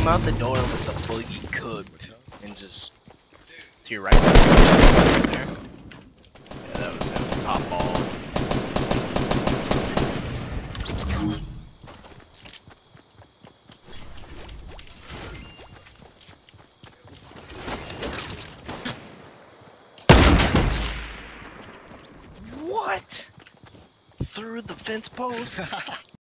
came out the door with the boogie cooked and just to your right. There. Yeah, that was him. Top ball. What? Through the fence post?